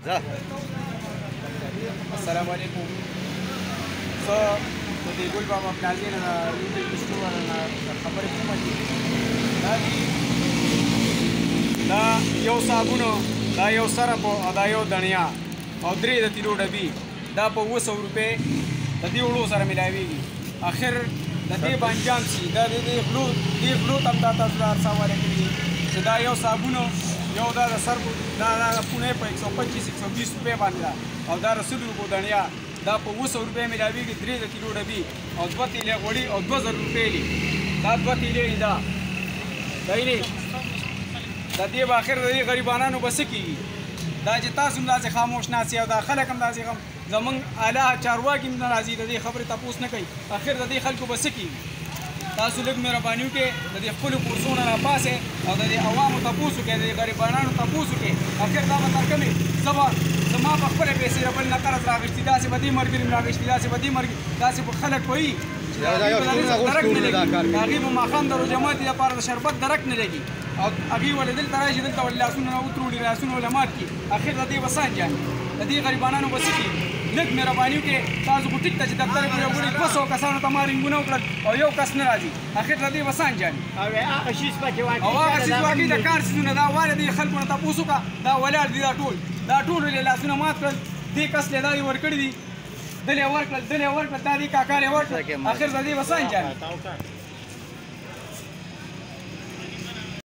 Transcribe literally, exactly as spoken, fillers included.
السلام علیکم. زه د دې ګل بابا پلازې نه د سټور نه خبرې کوم چې دا دا یو صابون دا یو سرپ او دا یو دنیا او درې د تیلو ډبي دا په اوه سوه روپۍ د دې وړو سره ملاویږي. اخر د دې بانجان شي دا د دې غلو دې غلو ته هم دا تاسو هر څه وارې کړي چې دا یو صابون یو دا د سر دا دا پونه په یک سو پچیس یک سو بیس روپۍ باندې ده او دا رسول روپو دنیا دا په اوه سوه روپۍ ملاویږي. درې د کیلو ډبي او دوه تیلې غوړي او دوه زره روپۍ دي. دا دوه تیلې دي دا صحیح دی. د دې به اخر د دې غریبانانو به څه کېږي؟ دا چې تاسو هم داسې خاموش ناست یې او دا خلک هم داسې زمونږ اعلی چارواکي هم نه راځي د دې خبرې تپوس نه کوي. اخر د دې خلکو به څه کېږي؟ تاسو لږ مهرباني وکړئ د دې خپلو کورسونو راپاسئ او د دې عوامو تپوس وکړئ د دې غریبانانو تپوس وکړئ. اخر دا به تر کومې زه به زما په خپله پیسې د بل نه قرض راغېستي داسې به دې ملګري م راغېستي داسې به دې ملګري داسې به خلک وایي چې د هغې به ماښام د روژهماتي لپاره د شربت درک نه لګي او هغې ولې دلته راشي دلته ولې لاسونه نه وتروړي لاسونه ولې مات کړي. اخر د دې به څه انجام د دې غریبانانو به څه کېږي؟ لږ مهرباني وکړئ. تاسو خو ټیک ته چې دفتر کې یو ګړي دوه سوه کسانو ته ما رنګونه وکړل او یو کس نه راځي. اخر د دې به څه انجام او هغه څیز پکې واقع او هغه څیز واقع د کار څیزونه دا وارې دې خلکو نه تپوس وکړه دا ولاړ دي دا ټول دا ټول یې لاسونه مات کړل. دې کس له دا یې ورکړي دي دل یې ورکړل دل یې ورکړل دا دې کاکار یې ورکړل. اخر د دې به څه انجام